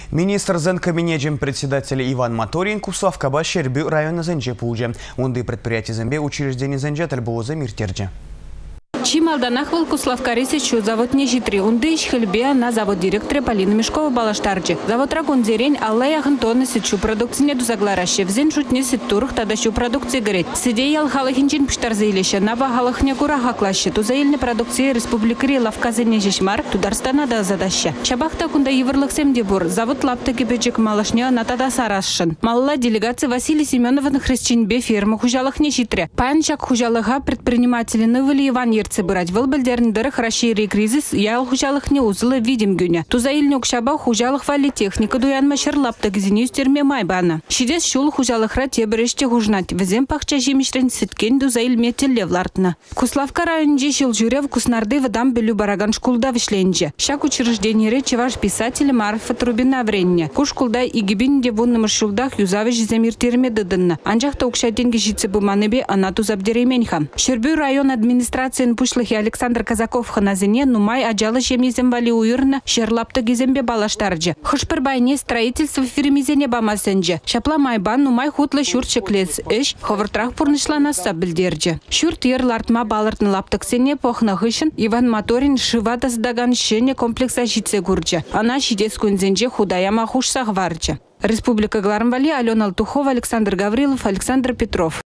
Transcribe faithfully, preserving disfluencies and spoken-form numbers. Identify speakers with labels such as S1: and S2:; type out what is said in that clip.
S1: Министр Зенкабинеджем председателя Иван Моторин Куславкаба Щербю района Зенже пуже. Онды предприятия Зембе учреждение Зенже Тальбоуза Миртерджи.
S2: Чималданах выл Куславкарисе чу завод не житри. Унды ищхельбе на завод директора Полина Мешкова балаштарджи. Завод ракун зерень аллай ахантонны сетчу продукции не дузаглараще. Взен шутне сеттурых тадащу продукции горит. Сидей алхалахинчин пштарзаилище. Наба халахня кураха клаще. Тузаильной продукции республикари лавказыне жишмар. Тударстана да задаща. Чабахта кунда еврлых семдебур. Завод лаптаки бечек малашня натада сарашшин. Малла делегация Василий Семенова на христчинбе фирма хужалах не житре. Панчак хужалаха предприниматели Новели Иван Собирать вылбельдерндерах расширили кризис, я хужалых не узлы видим гюня. Тузаильнюк шаба хужалых вали техника дуян машер лаптак зинюс терме майбана. Шидес шул хужалых рате береште хужнать. Везем пахча жимишрен ситкен дузаиль метелле влартна. Куславка районже шил жюре в Куснарды вадам белю бараган шкулда вишленже. Шак учреждение речи ваш писатель Марфа Трубина вренне. Кушкулда и гибинде вунным шулдах юзавиш замир терме дыдынна. Анжах таукша деньги жицы буманебе анату забдеременьха. Щербю район администрации Пушлахи Александр Казаков ханазине нумай аджалы шемизем вали уюрна шерлапта гизембе балаштарджи. Хошпер байне строительство фирмизене бамасенджи. Шапла майбан нумай хутла шурт шеклес эш ховартрах пурнышла насса бельдерджи. Шурт ер лартма балартны лаптаксене похна хышын Иван Моторин шивата сдаган шене комплекса жице гурджи. Она шидес кунзенже худаяма хуш сахварджи. Республика Гларамвали, Алена Алтухова, Александр Гаврилов, Александр Петров.